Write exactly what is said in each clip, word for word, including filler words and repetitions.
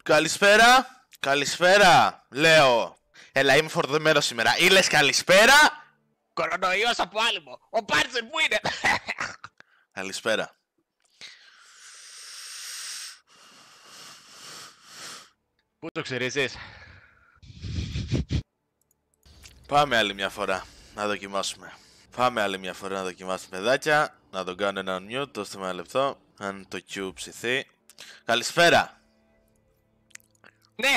Καλησπέρα. Καλησπέρα, λέω. Έλα, είμαι φορτωμένος σήμερα. Ή λες καλησπέρα. Κορονοϊός από άλυμο. Ο Πάρτσερ που είναι. Καλησπέρα. Πού το ξυρίζεις? Πάμε άλλη μια φορά να δοκιμάσουμε. Πάμε άλλη μια φορά να δοκιμάσουμε, παιδάκια. Να τον κάνω ένα mute, δώστε με ένα λεπτό. Αν το Q ψηθεί. Καλησπέρα. Ναι.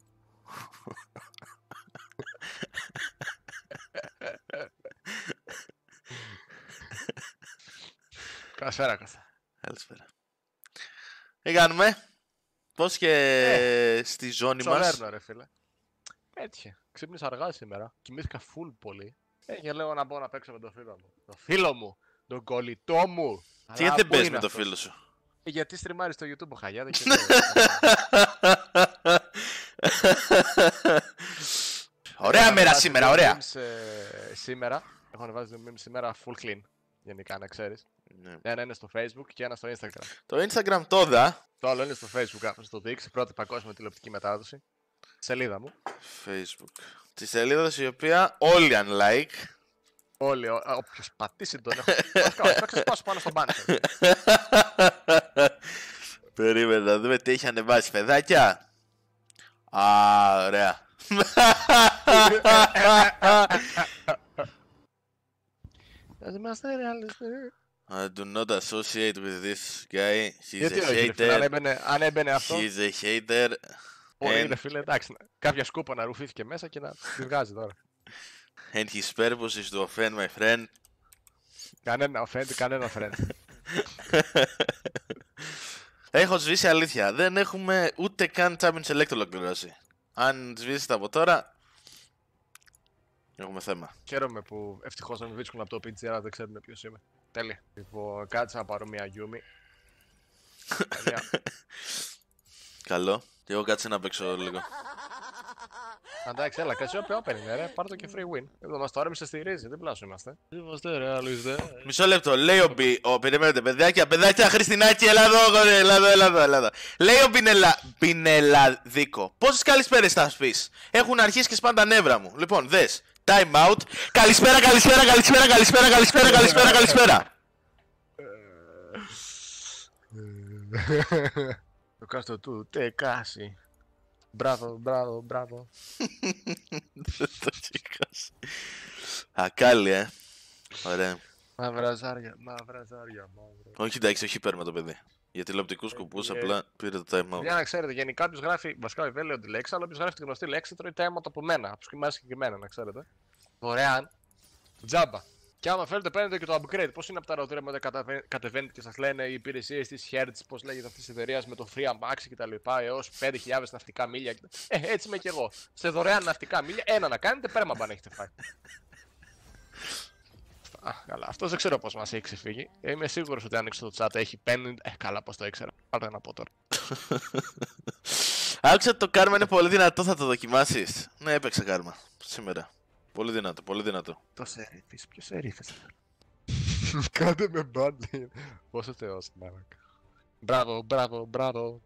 Καλησπέρα, Κώστα. Καλησπέρα. Τι κάνουμε? Πώς και ε, στη ζώνη μας? Ψολέρνω, ρε φίλε. Έτυχε. Ξύπνησα αργά σήμερα. Κοιμήθηκα full πολύ. Ε, και λέω να μπω να παίξω με τον φίλο μου. Το φίλο μου! Τον κολλητό μου! Τι γιατί δεν παίζεις με τον φίλο σου? Ε, γιατί στριμάρει στο YouTube ο Χαγιά, δεν Ωραία μέρα σήμερα, ωραία! Σήμερα, έχω ανεβάσει δύο memes σήμερα full clean. Γενικά, να ξέρεις. Ναι. Ένα είναι στο Facebook και ένα στο Instagram. Το Instagram τώρα. Το άλλο είναι στο Facebook, άμα στο δείξει. Πρώτη παγκόσμια τηλεοπτική μετάδοση. Σελίδα μου. Facebook. Τη σελίδα η οποία όλοι unlike. Όλοι, όποιος πατήσει τον έχω. Θα ξεσπάσω πάνω στον banner. Περίμενα να δούμε τι έχει ανεβάσει, παιδάκια. Α, ωραία. I do not associate with this guy. He's a hater. Αν έμπαινε αυτό. He's a hater. Μπορεί, ρε φίλε, εντάξει. Κάποια σκούπα να ρουφήθηκε μέσα και να τη βγάζει τώρα. And his purpose is to offend my friend. Κανένα offend, κανένα friend. Έχω σβήσει αλήθεια. Δεν έχουμε ούτε καν Champions Select ολοκληρώσει. Αν σβήσεις από τώρα, έχουμε θέμα. Χαίρομαι που ευτυχώς να με βρίσκουν από το πι τζι, αλλά δεν ξέρουν ποιος είμαι. Τέλεια. Λοιπόν, κάτσε να πάρω μια Yumi. Καλό. Και εγώ κάτσε να παίξω λίγο. Εντάξει, έλα, κάτσε open open είναι, ρε. Πάρ' το και free win. Εδώ μας το άρεσε στηρίζει, δεν πλάσου είμαστε. Είμαστε ρεαλιστέ. Μισό λεπτό, λέει ο Μπι. Ο, περιμένετε, παιδάκια, παιδάκια, Χριστινάκη, έλα εδώ, έλα εδώ, έλα εδώ, έλα εδώ. Λέει ο Μπινελα... Μπινελαδίκο. Πόσες καλησπέρες θα πεις? Έχουν αρχίσει και σπάνε τα νεύρα μου. Λοιπόν, δες. Time out. Καλησπέρα, καλησπέρα, καλησπέρα, καλησπέρα, καλησπέρα, καλησπέρα, καλησπέρα. Το κάστο του, τεκάσει. Μπράβο, μπράβο, μπράβο. Δεν το τσίκας. Ακάλι, ε. Ωραία. Μαύρα ζάρια, μαύρα ζάρια, μαύρα. Όχι, εντάξει, όχι παίρνουμε το παιδί. Για τηλεοπτικούς σκοπούς απλά πήρε το time out. Για να ξέρετε, γενικά όποιος γράφει, βασικά βέβαια λέω τη λέξη, αλλά όποιος γράφει τη γνωστή λέξη τρώει time out από μένα. Από σκημάζει συγκεκριμένα, να ξέρετε. Δωρεάν. Τζάμπα. Και άμα θέλετε παίρνετε και το upgrade. Πώς είναι από τα ρωτήρια με κατεβαίνετε και σας λένε οι υπηρεσίες της Hertz, πώς λέγεται αυτής της εταιρείας με το free αμάξι κτλ. Έως πέντε χιλιάδες ναυτικά μίλια. Ε, έτσι είμαι κι εγώ. Σε δωρεάν ναυτικά μίλια, ένα να κάνετε, πέρμα μπαν έχετε φάει. Α, καλά. Αυτό δεν ξέρω πώς μας έχει ξεφύγει. Είμαι σίγουρος ότι αν ανοίξω το chat έχει πενήντα. Ε, καλά, πώς το ήξερα. Πάρτε να πω τώρα. Άκουσα ότι το κάρμα είναι πολύ δυνατό, θα το δοκιμάσεις? Ναι, έπαιξα κάρμα σήμερα. Πολύ δυνατό, πολύ δυνατό. Το σερίφης, ποιος σερίφης? Κάντε με μπάντι. Πόσο θεός, μάρακα. Μπράβο, μπράβο, μπράβο.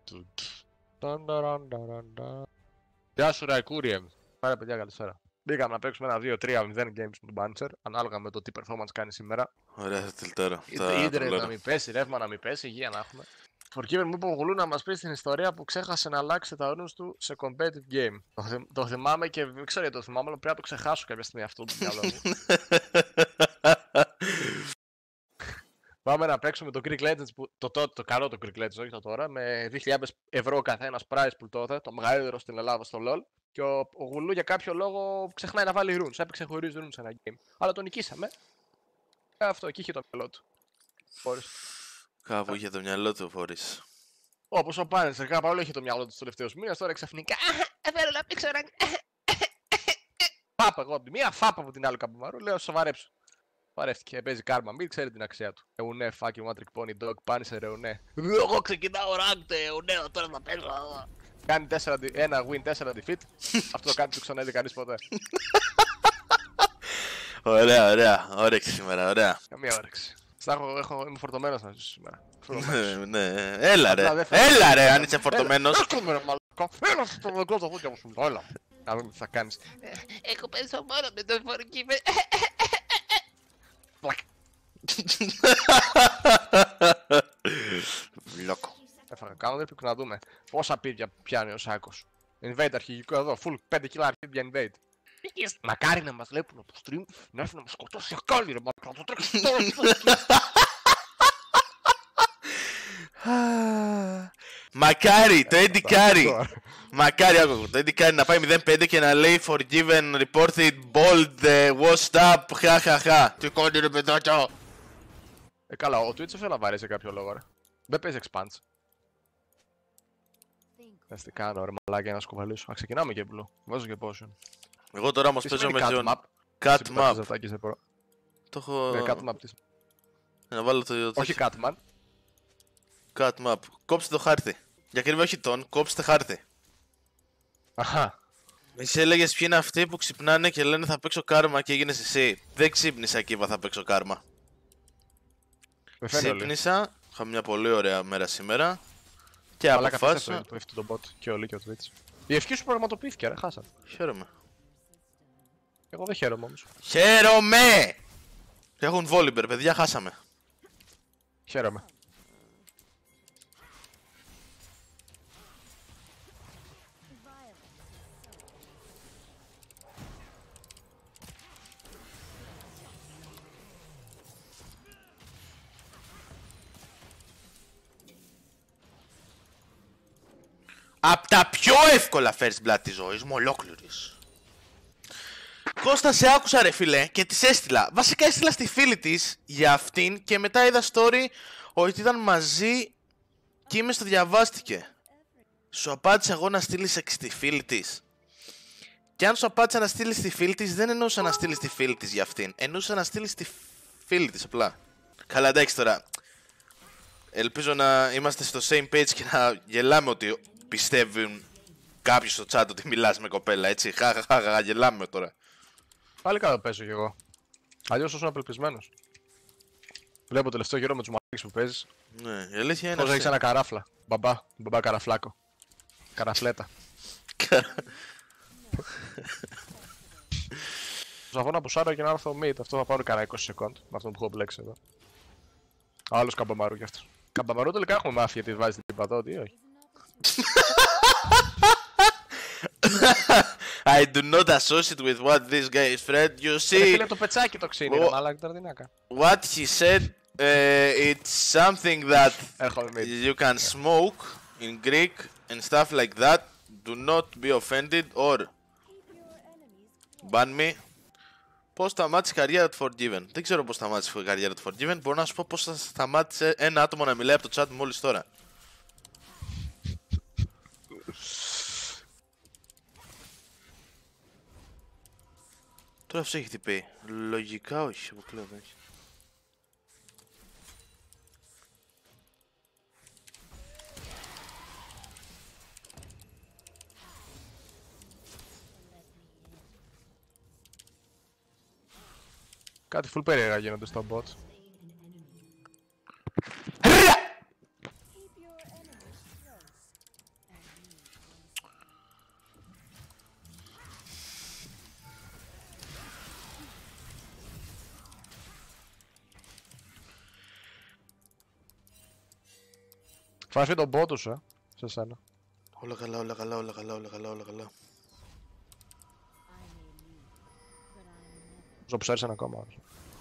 Γεια σου Ραϊκούριεμ. Πάρε παιδιά, καλησπέρα. Μπήκαμε να παίξουμε ένα δύο τρία μηδέν games με τον Bancher, ανάλογα με το τι performance κάνει σήμερα. Ωραία, θα τυλτάρω. Ίντερνετ να μην πέσει, ρεύμα να μην πέσει, υγεία να έχουμε. Φορκίβερ μου είπε ο Γουλού να μας πει την ιστορία που ξέχασε να αλλάξει τα runes του σε competitive game. Το, θυ... το θυμάμαι και δεν ξέρω γιατί το θυμάμαι, αλλά πρέπει να το ξεχάσω κάποια στιγμή αυτό το μυαλό μου. Πάμε να παίξουμε το Greek Legends, που... το, το, το καλό το Greek Legends, όχι το τώρα, με δύο χιλιάδες ευρώ καθένας prize pool τότε, το μεγαλύτερο στην Ελλάδα στο LoL. Και ο, ο Γουλού για κάποιο λόγο ξεχνάει να βάλει runes, έπαιξε χωρίς runes σε ένα game. Αλλά τον νικήσαμε. Ε, αυτό, εκεί είχε το μυαλό του. Μπορείς. Κάπου είχε το μυαλό του φορείς. Όπως ο Πάνερ, κάπου άλλο είχε το μυαλό του στους τελευταίους μήνες, τώρα ξαφνικά. Θέλω να παίξω ένα. Φάπα εγώ από τη μία, φάπα από την άλλη καμπομαρού, λέω σοβαρέψω. Βαρεύτηκε, παίζει κάρμα, μην ξέρει την αξία του. Εουνέ, fucking one trick pony dog, Punisher, εουνέ. Εγώ ξεκινάω ranked, εουνέ, τώρα θα παίζω. Κάνει ένα win, τέσσερα defeat. Αυτό το κάνει του ξανά κανείς ποτέ. Ωραία, ωραία, όρεξη σήμερα, ωραία. Καμία όρεξη. Έχω, έχω, είμαι φορτωμένος να ζήσω σήμερα. Ναι, ναι, έλα ρε, έλα ρε αν είσαι φορτωμένος. Καθένας το δικό το χούτια μου σου. Όλα. Να δούμε τι θα κάνεις. Έχω πέσει μόνο με το φορική. Πλακ. Βλόκο. Έφαγα κάνω δεν να δούμε πόσα πίδια πιάνει ο Σάκος. Invade αρχηγικό εδώ, full πέντε κιλά αρχίδια invade. Μακάρι να μας βλέπουν από stream, να έρθει να μας σκοτώσει ακάλι ρε μακρά, το τρέξει τώρα. Μακάρι, το Eddie Carry. Μακάρι, άκου, το Eddie Carry να πάει μηδέν πέντε και να λέει forgiven, reported, bold, washed up, χαχαχα. Τι κόντι ρε παιδάκια. Ε καλά, ο Twitch έφερε να βαρέσει σε κάποιο λόγο ρε. Δεν παίζει expanse. Θες τι κάνω ρε μαλάκια να σκουβαλήσω. Α, ξεκινάμε και blue, βάζω και potion. Εγώ τώρα όμως παίζω με John. Cut Cut map. Το έχω... Ναι, cut map της. Να βάλω το... Όχι cut man. Cut map. Κόψτε το χάρτη. Για κρύβει όχι τον, κόψτε χάρτη. Αχα. Εσύ έλεγες ποιοι είναι αυτοί που ξυπνάνε και λένε θα παίξω κάρμα και έγινες εσύ. Δεν ξύπνησα και είπα θα παίξω κάρμα. Ξύπνησα, είχα μια πολύ ωραία μέρα σήμερα. Και αποφάσισα... Το έφτιαξε τον bot και όλοι και ο Twitch. Η ευχή σου πραγματοποιήθηκε ρε, χάσαμε. Χαίρομαι. Εγώ δεν χαίρομαι όμως. Χαίρομαι! Έχουν βόλιμπερ, παιδιά, χάσαμε. Χαίρομαι. Απ' τα πιο εύκολα first blood της ζωής μου ολόκληρης. Κώστα, σε άκουσα ρε φίλε και της έστειλα. Βασικά έστειλα στη φίλη της για αυτήν και μετά είδα story ότι ήταν μαζί και είμαι στο διαβάστηκε. Σου απάντησα εγώ να στείλεις στη φίλη της. Και αν σου απάντησα να στείλεις στη φίλη της, δεν εννοούσα να στείλεις στη φίλη της για αυτήν. Εννοούσα να στείλεις στη φίλη της απλά. Καλά, εντάξει τώρα. Ελπίζω να είμαστε στο same page και να γελάμε ότι πιστεύουν κάποιοι στο chat ότι μιλάς με κοπέλα, έτσι. Χαχαχαχα, γελάμε τώρα. Πάλι καλά παίζω κι εγώ. Αλλιώς όσο απελπισμένος. Βλέπω το τελευταίο καιρό με τους μαλάκες που παίζεις. Ναι, η αλήθεια είναι. Πώς έχεις ένα καράφλα. Μπαμπά, μπαμπά καραφλάκο. Καραφλέτα. Προσπαθώ να πουσάρω και να έρθω mid. Αυτό θα πάρω κανένα είκοσι σεκόντ με αυτόν που έχω μπλέξει εδώ. Άλλος καμπαμαρού κι αυτός. Καμπαμαρού τελικά έχουμε μάθει γιατί βάζει την παδότη ή όχι. I do not associate with what this guy is Fred. You see. Φίλε το πετσάκι το ξύνει, ρε μαλάκα τώρα τι να κάνω. What he said, uh, it's something that you can smoke in Greek and stuff like that. Do not be offended or ban me. Πώς σταμάτησε η καριέρα του Forgiven. Δεν ξέρω πώς σταμάτησε η καριέρα του Forgiven. Μπορώ να σου πω πώς σταμάτησε ένα άτομο να μιλάει από το chat μόλις τώρα. Τώρα αυτό έχει χτυπήσει. Λογικά όχι, αποκλείω δεν έχει. Κάτι full περίεργα γίνονται στο bot. Φάσε τον bot σου, ε, σε σένα. Όλα καλά, όλα καλά, όλα καλά, όλα καλά, όλα καλά. Ζω ψάρεις ένα ακόμα, όχι.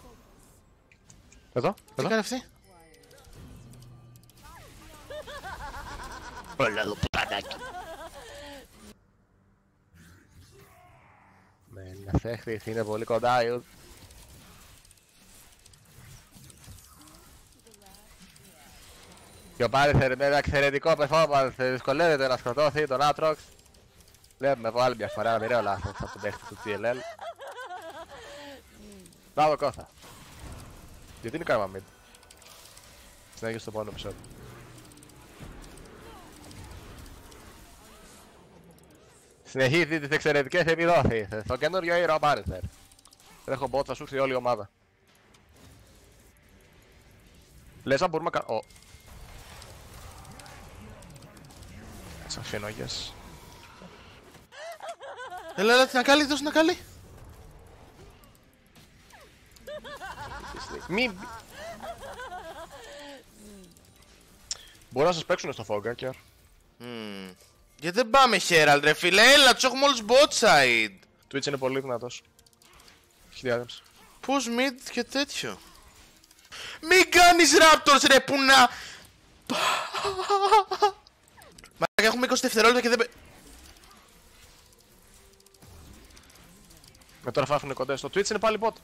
Εδώ, Τι εδώ. κάνει αυτή? Όλα εδώ πουτανάκι. Ναι, να θέχθης, είναι πολύ κοντά, ιου. Και ο Πάριθερ με ένα εξαιρετικό performance δυσκολεύεται να σκοτώσει τον Aatrox. Βλέπουμε από άλλη μια φορά ένα μοιραίο λάθος από τον παίχτη του τι ελ ελ. Μπράβο Κώστα. Γιατί είναι κάρμα mid. Συνέχεια στο επόμενο επεισόδιο. Συνεχίζει τις εξαιρετικές επιδόσεις στο καινούριο ήρωα Πάριθερ. Έχω bot, θα σου έρθει όλη η ομάδα. Λες αν μπορούμε να κάνουμε... Σας αφήνω, yes. Έλα, έλα, την Ακάλη, δώσε την Ακάλη. Μη... Μπορώ να σας παίξουν στο Fog, Hacker. Mm. Γιατί δεν πάμε Herald ρε φίλε, έλα, τους έχουμε όλους bot side. Twitch είναι πολύ δυνατός. Έχει διάδεμψη. Πώς mid και τέτοιο. Μην κάνεις Raptors ρε που να... Μαλάκα, έχουμε είκοσι δευτερόλεπτα και δεν... Με τώρα φάφουνε κοντά στο Twitch είναι πάλι bot.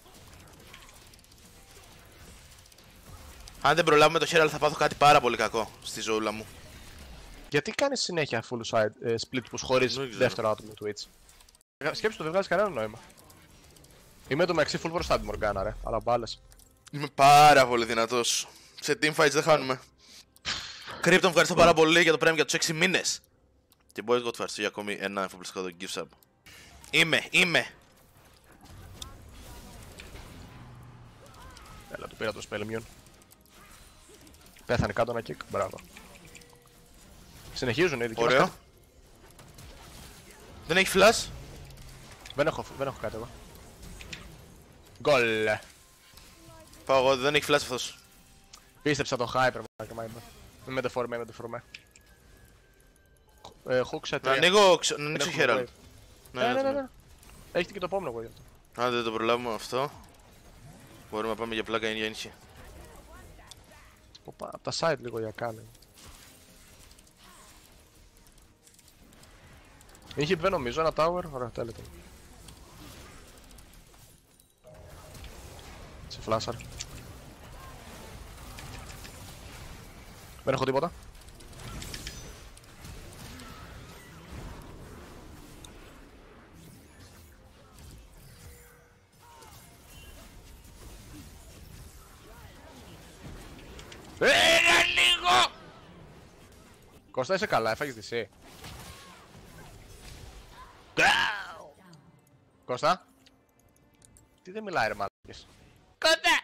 Αν δεν προλάβουμε το Herald θα πάθω κάτι πάρα πολύ κακό στη ζωούλα μου. Γιατί κάνεις συνέχεια full side ε, split push χωρίς δεύτερο άτομο Twitch. Σκέψου το δεν βγάζει κανένα νόημα. Είμαι το μεταξύ full μπροστά τη Morgana ρε, αλλά μπάλες. Είμαι πάρα πολύ δυνατός. Σε teamfights δεν χάνουμε. Crypton, ευχαριστώ πάρα πολύ για το Prime για τους έξι μήνες. Και Boys God ευχαριστώ για ακόμη ένα εφοπλιστικό το gift sub. Είμαι, είμαι. Έλα, του πήρα το spell immune. Πέθανε κάτω ένα kick, μπράβο. Συνεχίζουν οι δικοί μας. Ωραίο. Δεν έχει flash. Δεν έχω, δεν έχω κάτι εγώ. Γκολ. Πάω εγώ, δεν έχει flash αυτός. Πίστεψα το hyper, μάκα. Με με δεφόρμε, με δεφόρμε. Ε, hook σε Να τρία. ανοίγω, ξε- να ανοίξω Δεν έχουμε Herald. wave. Ναι, ναι, ναι, ναι. Έχετε και το επόμενο εγώ γι' αυτό. Αν δεν το προλάβουμε αυτό, μπορούμε να πάμε για πλάκα ή για νύχη. Οπα, απ' τα side λίγο για κάνε. Είχε μπει νομίζω ένα tower, ωραία, τέλετε. Σε φλάσαρ. Δεν έχω τίποτα. Ένα λίγο! Κώστα, είσαι καλά, έφαγες δι σι. Κώστα. Τι δεν μιλάει ρε μαλάκες. Κοντά!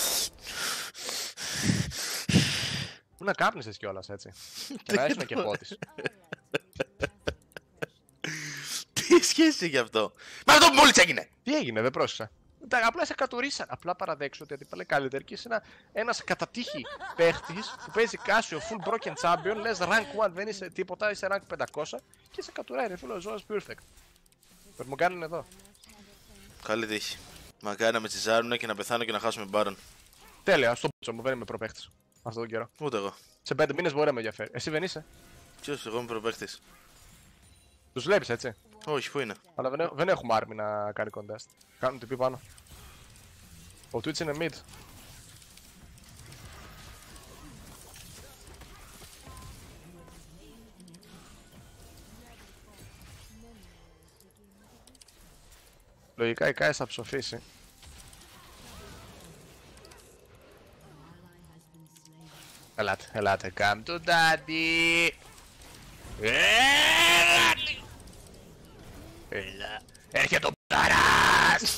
Πού να κάπνισες κιόλας έτσι. Και να έσαι και φώτης. Τι σχέση έχει αυτό. Μα αυτό που μόλις έγινε. Τι έγινε, δεν πρόσεξα. Τα απλά σε κατουρίσαν. Απλά παραδέξω ότι αντίπαλε καλύτερη και είσαι ένα, ένας κατά τύχη παίχτης που παίζει Casio full broken champion. Λες rank one, δεν είσαι τίποτα, είσαι rank πεντακόσια και σε κατουράει ρε φίλο Zoas perfect. Πρέπει μου κάνουν εδώ. Καλή τύχη. Μακάρι να με τσιζάρουνε και να πεθάνω και να χάσουμε μπάρον. Τέλεια, στο πούτσο μου δεν είμαι προπαίχτης αυτόν τον καιρό. Ούτε εγώ. Σε πέντε μήνες μπορεί να με ενδιαφέρει. Εσύ δεν είσαι. Ποιος, εγώ είμαι προπαίχτης. Τους βλέπεις έτσι. Όχι, πού είναι. Αλλά δεν, έχ- δεν έχουμε άρμη να κάνει contest. Κάνουν τι πει πάνω. Ο Twitch είναι mid. Λογικά η Κάις θα ψοφήσει. Ελάτε, ελάτε, come to daddy. Ένα λίγο! Έλα, έρχεται ο πταράς.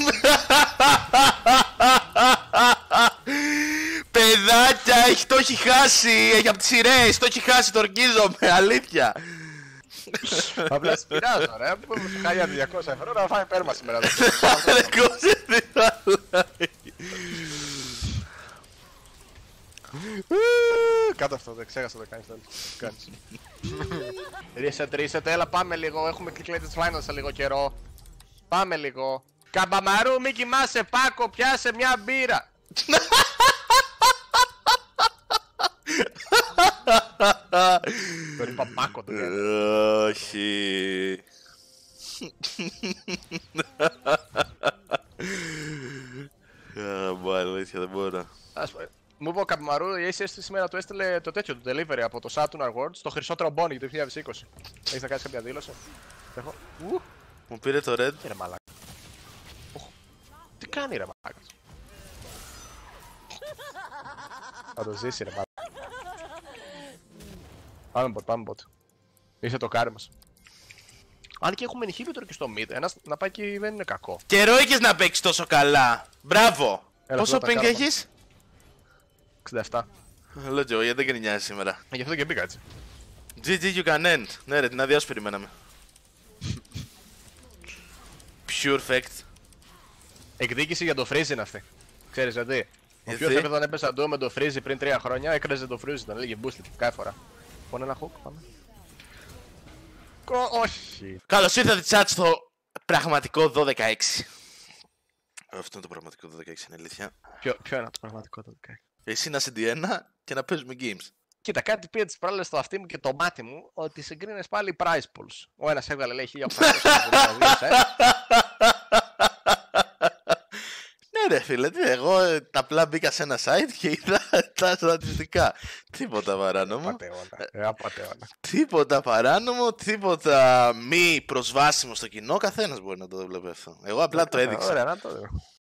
Παιδάκια, έχει, το έχει χάσει. Έχει από τις σειρές, το έχει χάσει, το ορκίζομαι. Αλήθεια. Απλά σπειράζω ρε, που μου χάει για διακόσια ευρώ να φάει πέρμα σήμερα. Δεν κόψε τι άλλο. Κάτω αυτό, δεν ξέχασα να το κάνεις τέλος. Κάνεις. Reset, reset, έλα πάμε λίγο, έχουμε Clicklated's Final σε λίγο καιρό. Πάμε λίγο. Καμπαμαρού, μη κοιμάσαι, Πάκο, πιάσε μια μπύρα. Τον είπα Πάκο το λέω. Όχι. Μπα, αλήθεια, δεν μπορώ. Ας πω, μου είπε ο Καμπαμαρού, η έι σι ες σήμερα του έστειλε το τέτοιο, το delivery από το Saturn Awards, το χρυσό τρομπόνι για το δύο χιλιάδες είκοσι. Έχεις να κάνεις κάποια δήλωση? Έχω. Ου, Μου πήρε το red. τι ρε μαλάκα. Οχ, τι κάνει ρε μαλάκα. Θα το ζήσει ρε μαλάκα. Πάμε bot, πάμε bot. Είσαι το κάρι μας. Αν και έχουμε inhibitor και στο mid, ένας να πάει και δεν είναι κακό. Καιρό είχες να παίξεις τόσο καλά. Μπράβο. Έλα, Πόσο πρώτα ping κάρμα. έχεις? εξήντα επτά. Λότζο, γιατί δεν γκρινιάζεις σήμερα. Ε, γι' αυτό και μπήκα έτσι. τζι τζι you can end. Ναι ρε, την αδειά σου περιμέναμε. Pure fact. Εκδίκηση για το Freeze είναι αυτή. Ξέρεις γιατί. Ο Γιατί? Pure fact όταν έπεσε αντού με το Freeze πριν τρία χρόνια έκραζε το Freeze, τον έλεγε boosted κάθε φορά. Πone ένα hook, πάμε. Κο... Όχι. Καλώς ήρθατε chat στο πραγματικό δώδεκα έξι. Αυτό είναι το πραγματικό δώδεκα έξι, είναι αλήθεια. Ποιο, ποιο είναι το πραγματικό το δεκαέξι. Εσύ να είσαι ντι ένα και να παίζουμε games. Κοίτα, κάτι πήγε τις προάλλες στο αυτί μου και το μάτι μου ότι συγκρίνες πάλι price pools. Ο ένας έβγαλε λέει χίλια οκτακόσια σετ. Ναι ρε φίλε, τι, εγώ ε, απλά μπήκα σε ένα site και είδα τα στατιστικά. Τίποτα παράνομο. Απατεώνα. Ε, απατεώνα. Τίποτα παράνομο, τίποτα μη προσβάσιμο στο κοινό. Καθένας μπορεί να το βλέπει αυτό. Εγώ απλά το έδειξα. Ωραία, να το δω.